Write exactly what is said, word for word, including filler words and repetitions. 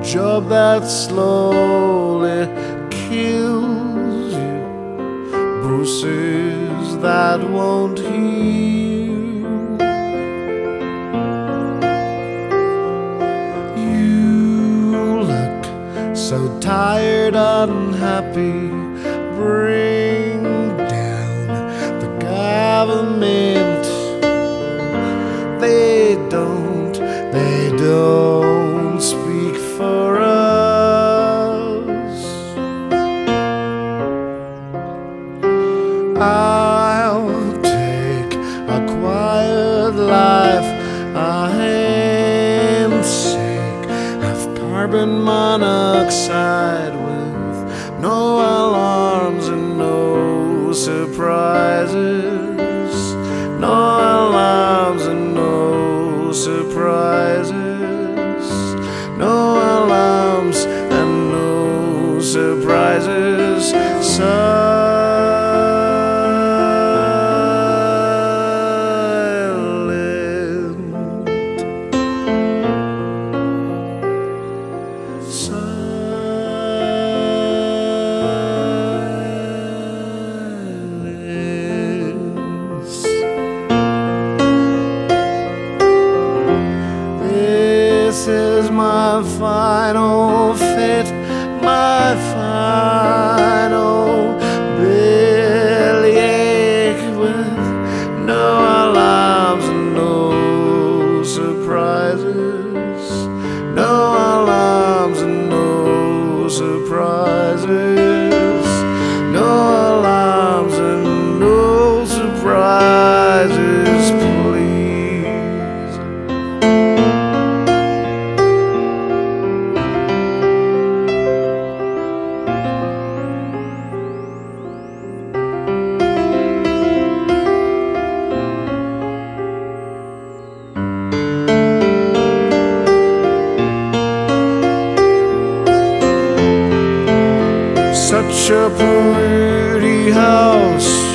job that slowly kills you, bruises that won't heal. You look so tired, unhappy. Bring down the government. They don't, they don't speak for us. I'll take a quiet life. I am sick of carbon monoxide, with no alarms and no surprises. No alarms and no surprises. No alarms and no surprises. This is my final fate, my final bellyache, with no alarms and no surprises. No alarms and no surprises. No alarms and no surprises, please. Such a pretty house,